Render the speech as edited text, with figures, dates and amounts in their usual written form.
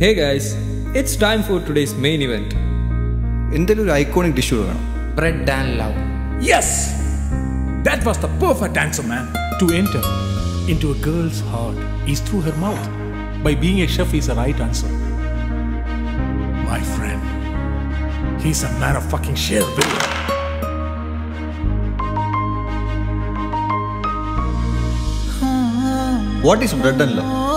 Hey guys, it's time for today's main event. എന്തെങ്കിലും ഒരു iconic dish വേണം. Bread and love. Yes! That was the perfect answer, man. To enter into a girl's heart is through her mouth. By being a chef is the right answer. My friend, he's a man of fucking sheer will. What is bread and love?